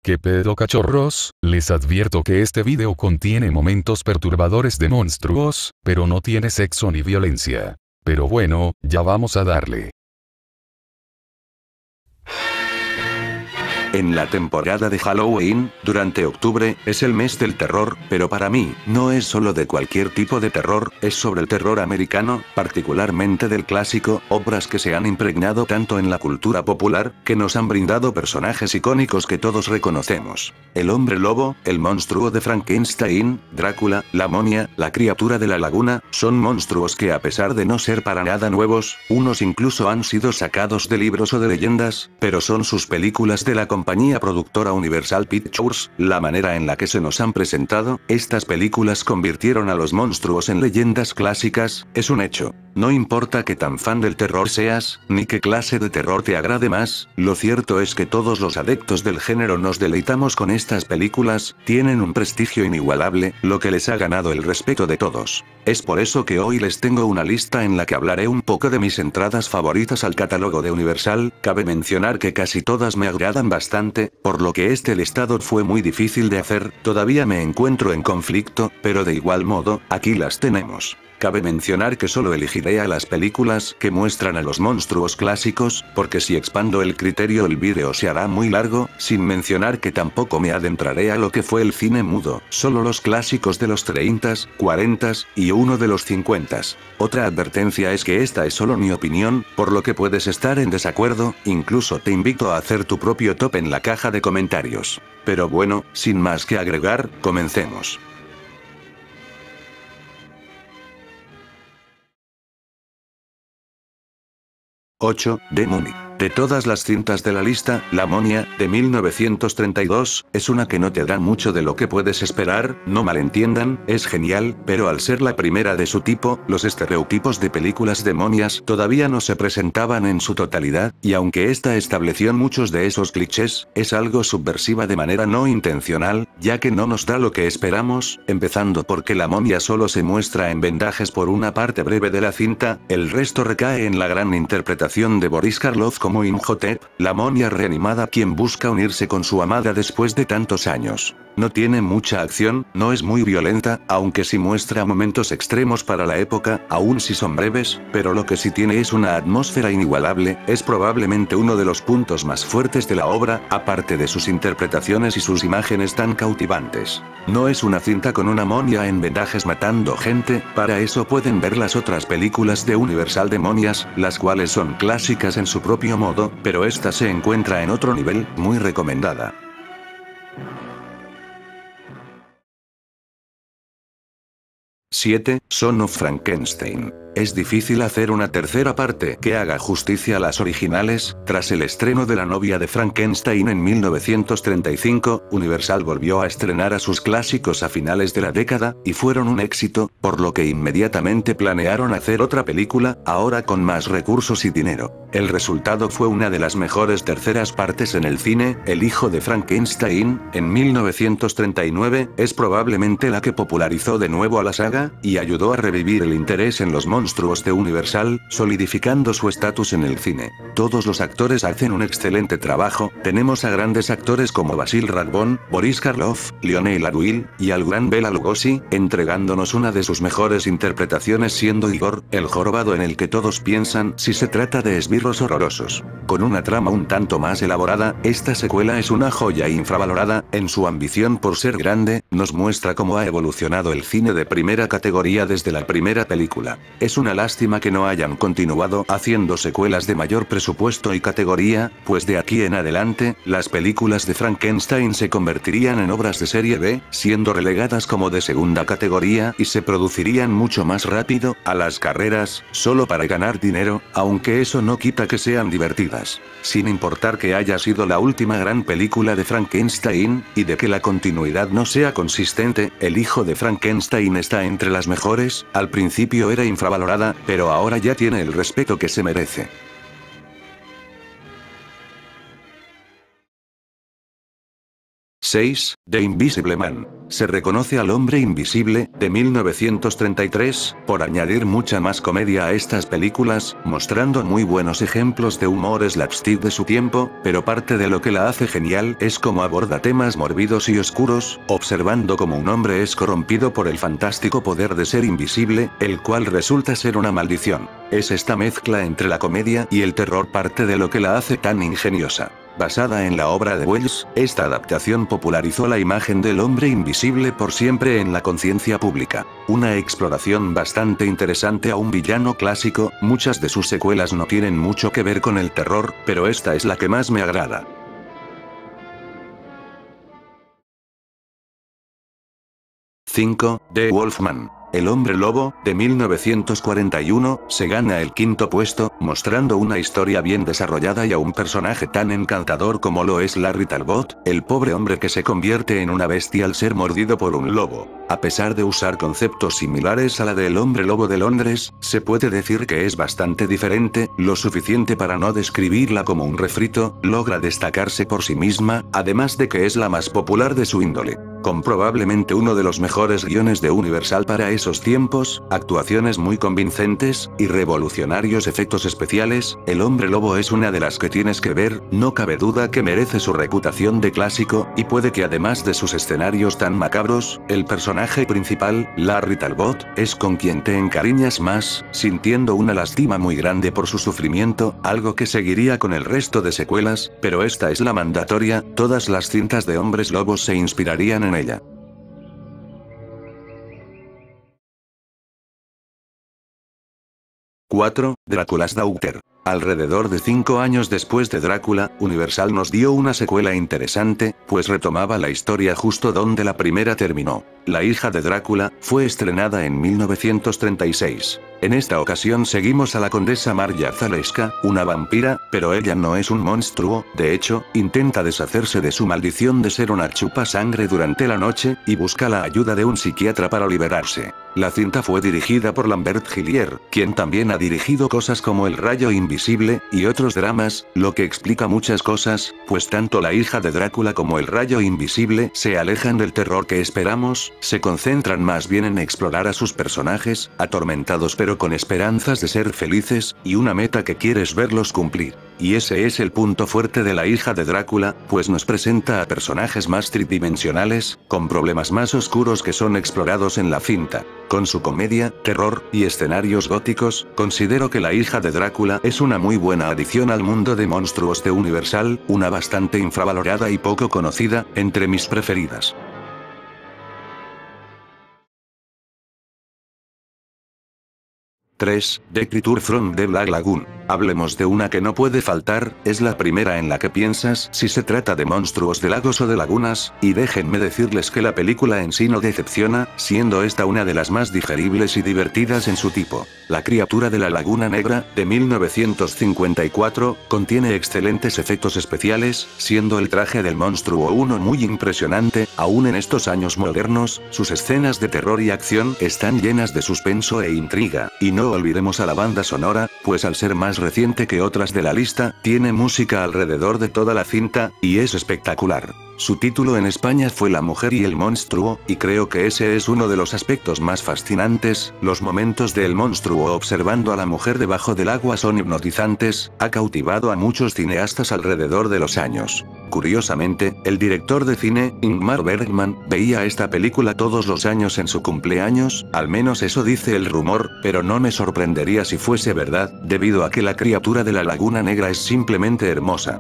¿Qué pedo, cachorros? Les advierto que este video contiene momentos perturbadores de monstruos, pero no tiene sexo ni violencia. Pero bueno, ya vamos a darle. En la temporada de Halloween, durante octubre, es el mes del terror, pero para mí, no es solo de cualquier tipo de terror, es sobre el terror americano, particularmente del clásico, obras que se han impregnado tanto en la cultura popular, que nos han brindado personajes icónicos que todos reconocemos. El hombre lobo, el monstruo de Frankenstein, Drácula, la momia, la criatura de la laguna, son monstruos que a pesar de no ser para nada nuevos, unos incluso han sido sacados de libros o de leyendas, pero son sus películas de la compañía productora Universal Pictures, la manera en la que se nos han presentado, estas películas convirtieron a los monstruos en leyendas clásicas, es un hecho. No importa qué tan fan del terror seas, ni qué clase de terror te agrade más, lo cierto es que todos los adeptos del género nos deleitamos con estas películas, tienen un prestigio inigualable, lo que les ha ganado el respeto de todos. Es por eso que hoy les tengo una lista en la que hablaré un poco de mis entradas favoritas al catálogo de Universal, cabe mencionar que casi todas me agradan bastante, por lo que este listado fue muy difícil de hacer, todavía me encuentro en conflicto, pero de igual modo, aquí las tenemos. Cabe mencionar que solo elegiré a las películas que muestran a los monstruos clásicos, porque si expando el criterio el vídeo se hará muy largo, sin mencionar que tampoco me adentraré a lo que fue el cine mudo, solo los clásicos de los 30s, 40s, y uno de los 50s. Otra advertencia es que esta es solo mi opinión, por lo que puedes estar en desacuerdo, incluso te invito a hacer tu propio top en la caja de comentarios. Pero bueno, sin más que agregar, comencemos. 8. The Mummy. De todas las cintas de la lista, La momia, de 1932, es una que no te da mucho de lo que puedes esperar, no malentiendan, es genial, pero al ser la primera de su tipo, los estereotipos de películas de momias todavía no se presentaban en su totalidad, y aunque esta estableció muchos de esos clichés, es algo subversiva de manera no intencional, ya que no nos da lo que esperamos, empezando porque la momia solo se muestra en vendajes por una parte breve de la cinta, el resto recae en la gran interpretación de Boris Karloff como Imhotep, la momia reanimada quien busca unirse con su amada después de tantos años. No tiene mucha acción, no es muy violenta, aunque sí muestra momentos extremos para la época, aun si son breves, pero lo que sí tiene es una atmósfera inigualable, es probablemente uno de los puntos más fuertes de la obra, aparte de sus interpretaciones y sus imágenes tan cautivantes. No es una cinta con una momia en vendajes matando gente, para eso pueden ver las otras películas de Universal de momias, las cuales son clásicas en su propio modo, pero esta se encuentra en otro nivel, muy recomendada. 7. Son of Frankenstein. Es difícil hacer una tercera parte que haga justicia a las originales. Tras el estreno de La novia de Frankenstein en 1935, Universal volvió a estrenar a sus clásicos a finales de la década, y fueron un éxito, por lo que inmediatamente planearon hacer otra película, ahora con más recursos y dinero. El resultado fue una de las mejores terceras partes en el cine, El hijo de Frankenstein, en 1939, es probablemente la que popularizó de nuevo a la saga, y ayudó a revivir el interés en los monstruos de Universal, solidificando su estatus en el cine. Todos los actores hacen un excelente trabajo, tenemos a grandes actores como Basil Rathbone, Boris Karloff, Lionel Atwill, y al gran Bela Lugosi, entregándonos una de sus mejores interpretaciones siendo Igor, el jorobado en el que todos piensan si se trata de esbirros horrorosos. Con una trama un tanto más elaborada, esta secuela es una joya infravalorada, en su ambición por ser grande, nos muestra cómo ha evolucionado el cine de primera categoría desde la primera película. Es una lástima que no hayan continuado haciendo secuelas de mayor presupuesto y categoría, pues de aquí en adelante, las películas de Frankenstein se convertirían en obras de serie B, siendo relegadas como de segunda categoría y se producirían mucho más rápido, a las carreras, solo para ganar dinero, aunque eso no quita que sean divertidas. Sin importar que haya sido la última gran película de Frankenstein, y de que la continuidad no sea consistente, El hijo de Frankenstein está entre las mejores, al principio era infravalorada, pero ahora ya tiene el respeto que se merece. 6. The Invisible Man. Se reconoce al hombre invisible, de 1933, por añadir mucha más comedia a estas películas, mostrando muy buenos ejemplos de humor slapstick de su tiempo, pero parte de lo que la hace genial es cómo aborda temas morbidos y oscuros, observando cómo un hombre es corrompido por el fantástico poder de ser invisible, el cual resulta ser una maldición. Es esta mezcla entre la comedia y el terror parte de lo que la hace tan ingeniosa. Basada en la obra de Wells, esta adaptación popularizó la imagen del hombre invisible por siempre en la conciencia pública. Una exploración bastante interesante a un villano clásico, muchas de sus secuelas no tienen mucho que ver con el terror, pero esta es la que más me agrada. 5. The Wolfman. El hombre lobo, de 1941, se gana el quinto puesto, mostrando una historia bien desarrollada y a un personaje tan encantador como lo es Larry Talbot, el pobre hombre que se convierte en una bestia al ser mordido por un lobo. A pesar de usar conceptos similares a la del hombre lobo de Londres, se puede decir que es bastante diferente, lo suficiente para no describirla como un refrito, logra destacarse por sí misma, además de que es la más popular de su índole. Con probablemente uno de los mejores guiones de Universal para esos tiempos, actuaciones muy convincentes, y revolucionarios efectos especiales, El hombre lobo es una de las que tienes que ver, no cabe duda que merece su reputación de clásico, y puede que además de sus escenarios tan macabros, el personaje principal, Larry Talbot, es con quien te encariñas más, sintiendo una lástima muy grande por su sufrimiento, algo que seguiría con el resto de secuelas, pero esta es la mandatoria, todas las cintas de hombres lobos se inspirarían en ella. 4. Drácula's Daughter. Alrededor de 5 años después de Drácula, Universal nos dio una secuela interesante, pues retomaba la historia justo donde la primera terminó. La hija de Drácula fue estrenada en 1936. En esta ocasión seguimos a la condesa Marya Zaleska, una vampira, pero ella no es un monstruo, de hecho, intenta deshacerse de su maldición de ser una chupasangre durante la noche, y busca la ayuda de un psiquiatra para liberarse. La cinta fue dirigida por Lambert Gillier, quien también ha dirigido cosas como El Rayo Invisible, y otros dramas, lo que explica muchas cosas, pues tanto la hija de Drácula como El Rayo Invisible se alejan del terror que esperamos, se concentran más bien en explorar a sus personajes, atormentados pero con esperanzas de ser felices, y una meta que quieres verlos cumplir. Y ese es el punto fuerte de la hija de Drácula, pues nos presenta a personajes más tridimensionales, con problemas más oscuros que son explorados en la cinta. Con su comedia, terror, y escenarios góticos, considero que la hija de Drácula es una muy buena adición al mundo de monstruos de Universal, una bastante infravalorada y poco conocida, entre mis preferidas. 3. The Creature from the Black Lagoon. Hablemos de una que no puede faltar, es la primera en la que piensas si se trata de monstruos de lagos o de lagunas, y déjenme decirles que la película en sí no decepciona, siendo esta una de las más digeribles y divertidas en su tipo. La criatura de la Laguna Negra, de 1954, contiene excelentes efectos especiales, siendo el traje del monstruo uno muy impresionante, aún en estos años modernos, sus escenas de terror y acción están llenas de suspenso e intriga, y no olvidemos a la banda sonora, pues al ser más reciente que otras de la lista, tiene música alrededor de toda la cinta, y es espectacular. Su título en España fue La mujer y el monstruo, y creo que ese es uno de los aspectos más fascinantes, los momentos del monstruo observando a la mujer debajo del agua son hipnotizantes, ha cautivado a muchos cineastas alrededor de los años. Curiosamente, el director de cine, Ingmar Bergman, veía esta película todos los años en su cumpleaños, al menos eso dice el rumor, pero no me sorprendería si fuese verdad, debido a que la criatura de la Laguna Negra es simplemente hermosa.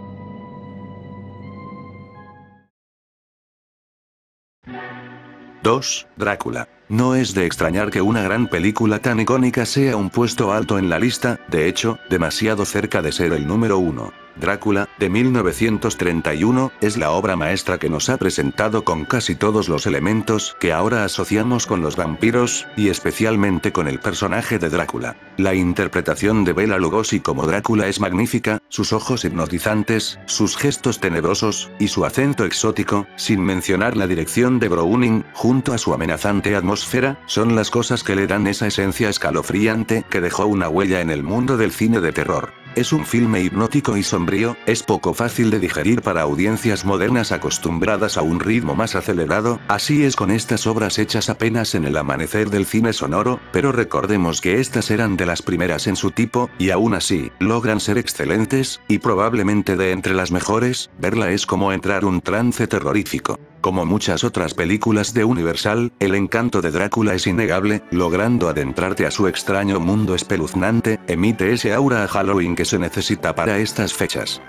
2. Drácula. No es de extrañar que una gran película tan icónica sea un puesto alto en la lista, de hecho, demasiado cerca de ser el número 1. Drácula, de 1931, es la obra maestra que nos ha presentado con casi todos los elementos que ahora asociamos con los vampiros, y especialmente con el personaje de Drácula. La interpretación de Bela Lugosi como Drácula es magnífica, sus ojos hipnotizantes, sus gestos tenebrosos, y su acento exótico, sin mencionar la dirección de Browning, junto a su amenazante atmósfera, son las cosas que le dan esa esencia escalofriante que dejó una huella en el mundo del cine de terror. Es un filme hipnótico y sombrío, es poco fácil de digerir para audiencias modernas acostumbradas a un ritmo más acelerado, así es con estas obras hechas apenas en el amanecer del cine sonoro, pero recordemos que estas eran de las primeras en su tipo, y aún así, logran ser excelentes, y probablemente de entre las mejores. Verla es como entrar un trance terrorífico. Como muchas otras películas de Universal, el encanto de Drácula es innegable, logrando adentrarte a su extraño mundo espeluznante, emite ese aura a Halloween que se necesita para estas fechas.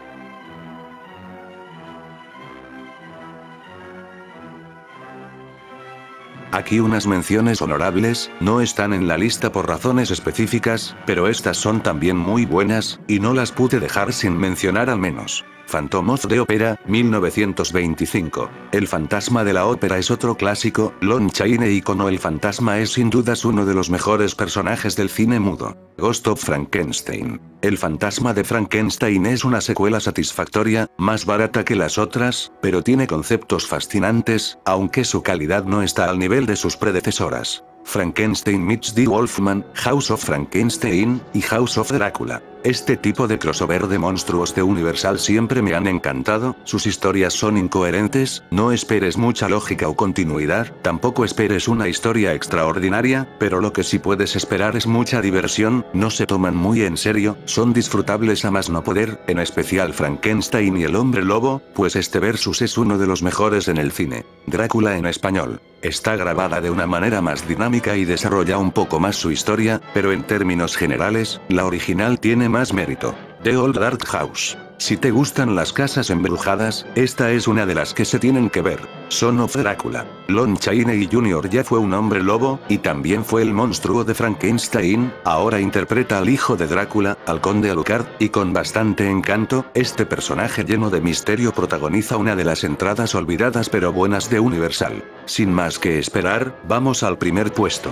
Aquí unas menciones honorables, no están en la lista por razones específicas, pero estas son también muy buenas, y no las pude dejar sin mencionar al menos. Phantom of the Opera, 1925. El fantasma de la ópera es otro clásico, Lon Chaney ícono. El fantasma es sin dudas uno de los mejores personajes del cine mudo. Ghost of Frankenstein. El fantasma de Frankenstein es una secuela satisfactoria, más barata que las otras, pero tiene conceptos fascinantes, aunque su calidad no está al nivel de sus predecesoras. Frankenstein meets The Wolfman, House of Frankenstein, y House of Drácula. Este tipo de crossover de monstruos de Universal siempre me han encantado, sus historias son incoherentes, no esperes mucha lógica o continuidad, tampoco esperes una historia extraordinaria, pero lo que sí puedes esperar es mucha diversión, no se toman muy en serio, son disfrutables a más no poder, en especial Frankenstein y el hombre lobo, pues este versus es uno de los mejores en el cine. Drácula en español. Está grabada de una manera más dinámica y desarrolla un poco más su historia, pero en términos generales, la original tiene más mérito. The Old Dark House. Si te gustan las casas embrujadas, esta es una de las que se tienen que ver. Son of Drácula. Lon Chaney Jr. ya fue un hombre lobo, y también fue el monstruo de Frankenstein, ahora interpreta al hijo de Drácula, al conde Alucard, y con bastante encanto, este personaje lleno de misterio protagoniza una de las entradas olvidadas pero buenas de Universal. Sin más que esperar, vamos al primer puesto.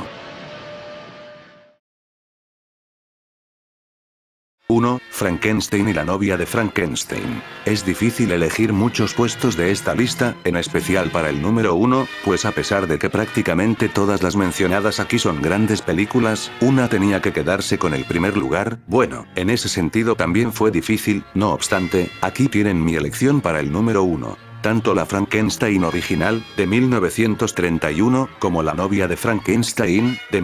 1. Frankenstein y la novia de Frankenstein. Es difícil elegir muchos puestos de esta lista, en especial para el número 1, pues a pesar de que prácticamente todas las mencionadas aquí son grandes películas, una tenía que quedarse con el primer lugar. Bueno, en ese sentido también fue difícil, no obstante, aquí tienen mi elección para el número 1. Tanto la Frankenstein original, de 1931, como la novia de Frankenstein, de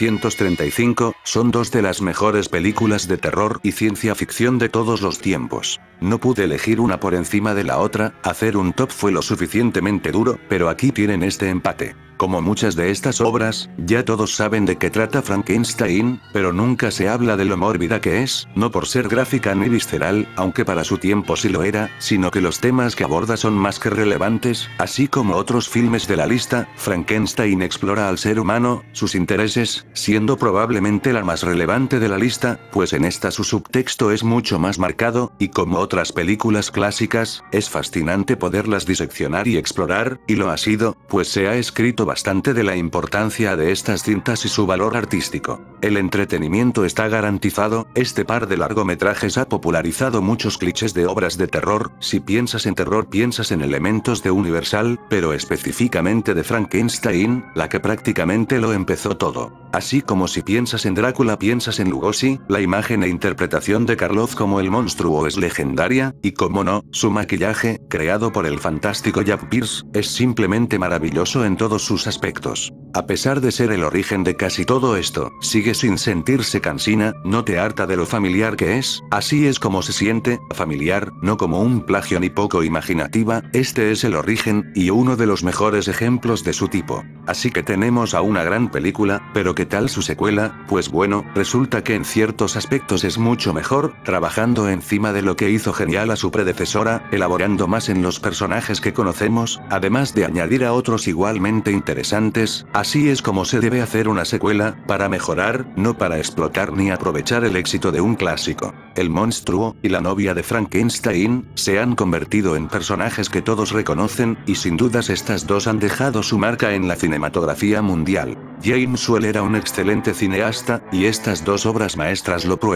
1935, son dos de las mejores películas de terror y ciencia ficción de todos los tiempos. No pude elegir una por encima de la otra, hacer un top fue lo suficientemente duro, pero aquí tienen este empate. Como muchas de estas obras, ya todos saben de qué trata Frankenstein, pero nunca se habla de lo mórbida que es, no por ser gráfica ni visceral, aunque para su tiempo sí lo era, sino que los temas que aborda son más que relevantes, así como otros filmes de la lista. Frankenstein explora al ser humano, sus intereses, siendo probablemente la más relevante de la lista, pues en esta su subtexto es mucho más marcado, y como otras películas clásicas, es fascinante poderlas diseccionar y explorar, y lo ha sido, pues se ha escrito bastante de la importancia de estas cintas y su valor artístico. El entretenimiento está garantizado, este par de largometrajes ha popularizado muchos clichés de obras de terror. Si piensas en terror piensas en elementos de Universal, pero específicamente de Frankenstein, la que prácticamente lo empezó todo. Así como si piensas en Drácula piensas en Lugosi, la imagen e interpretación de Karloff como el monstruo es legendaria, y como no, su maquillaje, creado por el fantástico Jack Pierce, es simplemente maravilloso en todos sus aspectos. A pesar de ser el origen de casi todo esto, sigue sin sentirse cansina, no te harta de lo familiar que es, así es como se siente, familiar, no como un plagio ni poco imaginativa, este es el origen, y uno de los mejores ejemplos de su tipo. Así que tenemos a una gran película, pero ¿qué tal su secuela? Pues bueno, resulta que en ciertos aspectos es mucho mejor, trabajando encima de lo que hizo genial a su predecesora, elaborando más en los personajes que conocemos, además de añadir a otros igualmente interesantes. Así es como se debe hacer una secuela, para mejorar, no para explotar ni aprovechar el éxito de un clásico. El monstruo, y la novia de Frankenstein, se han convertido en personajes que todos reconocen, y sin dudas estas dos han dejado su marca en la cinematografía mundial. James Whale era un excelente cineasta, y estas dos obras maestras lo prueban.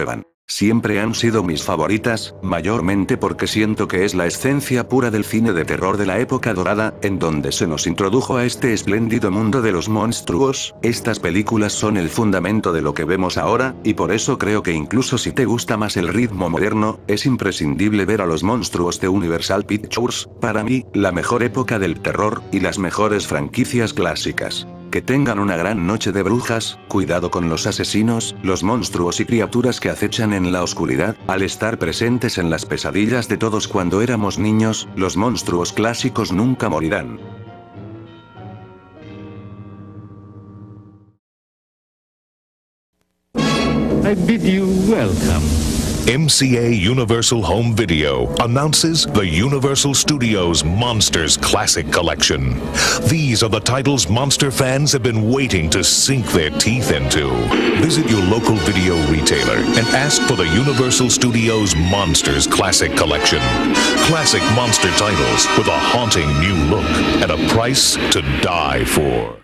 Siempre han sido mis favoritas, mayormente porque siento que es la esencia pura del cine de terror de la época dorada, en donde se nos introdujo a este espléndido mundo de los monstruos. Estas películas son el fundamento de lo que vemos ahora, y por eso creo que incluso si te gusta más el ritmo moderno, es imprescindible ver a los monstruos de Universal Pictures, para mí, la mejor época del terror, y las mejores franquicias clásicas. Que tengan una gran noche de brujas, cuidado con los asesinos, los monstruos y criaturas que acechan en la oscuridad, al estar presentes en las pesadillas de todos cuando éramos niños, los monstruos clásicos nunca morirán. I bid you welcome. MCA Universal Home Video announces the Universal Studios Monsters Classic Collection. These are the titles monster fans have been waiting to sink their teeth into. Visit your local video retailer and ask for the Universal Studios Monsters Classic Collection. Classic monster titles with a haunting new look at a price to die for.